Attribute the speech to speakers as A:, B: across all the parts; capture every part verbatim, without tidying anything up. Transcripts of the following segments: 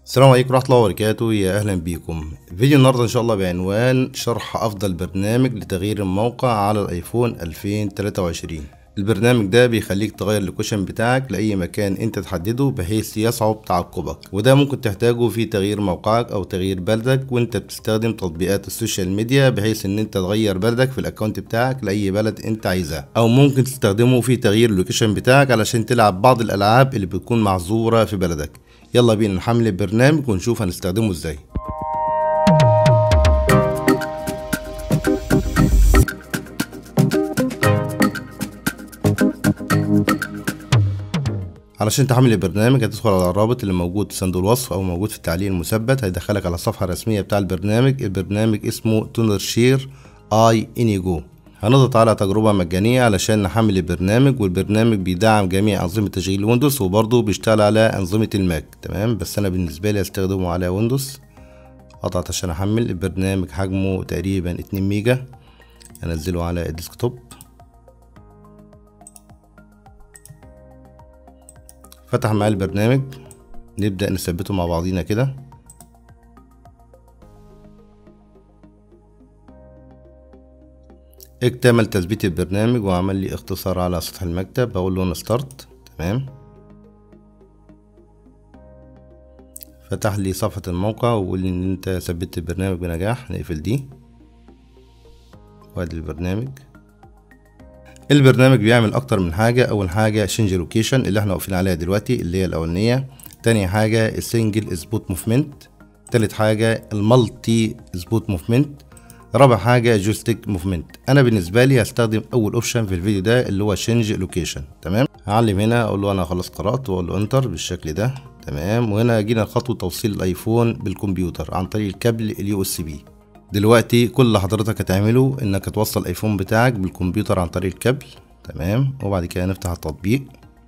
A: السلام عليكم ورحمة الله وبركاته، يا أهلا بيكم. فيديو النهاردة إن شاء الله بعنوان شرح أفضل برنامج لتغيير الموقع على الآيفون ألفين وتلاتة وعشرين. البرنامج ده بيخليك تغير اللوكيشن بتاعك لأي مكان أنت تحدده بحيث يصعب تعقبك، وده ممكن تحتاجه في تغيير موقعك أو تغيير بلدك وأنت بتستخدم تطبيقات السوشيال ميديا، بحيث إن أنت تغير بلدك في الأكونت بتاعك لأي بلد أنت عايزها، أو ممكن تستخدمه في تغيير اللوكيشن بتاعك علشان تلعب بعض الألعاب اللي بتكون معذورة في بلدك. يلا بينا نحمل البرنامج ونشوف هنستخدمه ازاي. علشان تحمل البرنامج هتدخل على الرابط اللي موجود في صندوق الوصف او موجود في التعليق المثبت، هيدخلك على الصفحة الرسمية بتاع البرنامج. البرنامج اسمه تونر شير اي انيجو. هنضغط على تجربة مجانية علشان نحمل البرنامج، والبرنامج بيدعم جميع أنظمة تشغيل ويندوز وبرضه بيشتغل على أنظمة الماك. تمام، بس أنا بالنسبة لي هستخدمه على ويندوز. أضغط عشان أحمل. البرنامج حجمه تقريبا اتنين ميجا. هنزله على الديسكتوب. فتح معايا البرنامج، نبدأ نثبته مع بعضينا كده. اكتمل تثبيت البرنامج وعمل لي اختصار على سطح المكتب. بقول له ستارت. تمام، فتح لي صفحة الموقع وقول لي ان انت ثبتت البرنامج بنجاح. نقفل دي وادي البرنامج. البرنامج بيعمل اكتر من حاجة. اول حاجة شينج لوكيشن اللي احنا واقفين عليها دلوقتي اللي هي الاولانية. تاني حاجة السنجل سبوت موفمنت. تالت حاجة المالتي سبوت موفمنت. رابع حاجة جويستيك موفمنت. انا بالنسبة لي هستخدم اول اوبشن في الفيديو ده اللي هو شينج لوكيشن. تمام، هعلم هنا اقول له انا خلاص قرأت واقول له انتر بالشكل ده. تمام، وهنا جينا لخطوة توصيل الايفون بالكمبيوتر عن طريق الكابل اليو اس بي. دلوقتي كل اللي حضرتك هتعمله انك هتوصل الايفون بتاعك بالكمبيوتر عن طريق الكابل. تمام، وبعد كده نفتح التطبيق.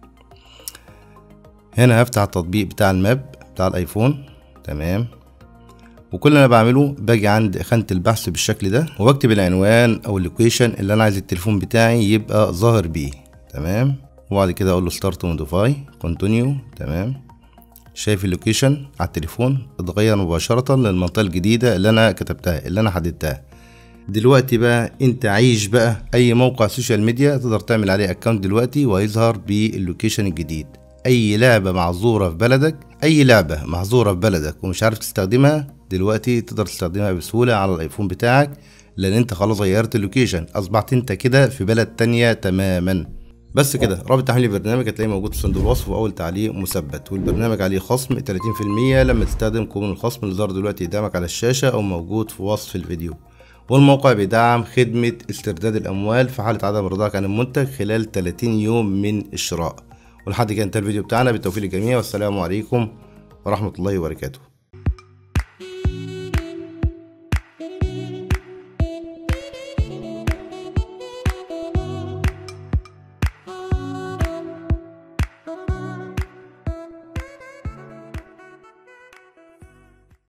A: هنا هفتح التطبيق بتاع الماب بتاع الايفون. تمام، وكل اللي انا بعمله باجي عند خانة البحث بالشكل ده وبكتب العنوان او اللوكيشن اللي انا عايز التليفون بتاعي يبقى ظاهر بيه. تمام، وبعد كده اقول له ستارت موديفاي كونتينيو. تمام، شايف اللوكيشن على التليفون اتغير مباشرة للمنطقة الجديدة اللي انا كتبتها اللي انا حددتها. دلوقتي بقى انت عايش بقى اي موقع سوشيال ميديا تقدر تعمل عليه اكونت دلوقتي وهيظهر باللوكيشن الجديد. اي لعبة معذورة في بلدك اي لعبة معذورة في بلدك ومش عارف تستخدمها دلوقتي تقدر تستخدمها بسهولة على الايفون بتاعك، لان انت خلاص غيرت اللوكيشن، اصبحت انت كده في بلد تانية تماما. بس كده. رابط تحميل البرنامج هتلاقيه موجود في صندوق الوصف واول تعليق مثبت، والبرنامج عليه خصم تلاتين في المية لما تستخدم كوبون الخصم اللي ظهر دلوقتي قدامك على الشاشة او موجود في وصف الفيديو. والموقع بيدعم خدمة استرداد الاموال في حالة عدم رضاك عن المنتج خلال تلاتين يوم من الشراء. ولحد كده انتهى الفيديو بتاعنا. بالتوفيق للجميع والسلام عليكم ورحمة الله وبركاته.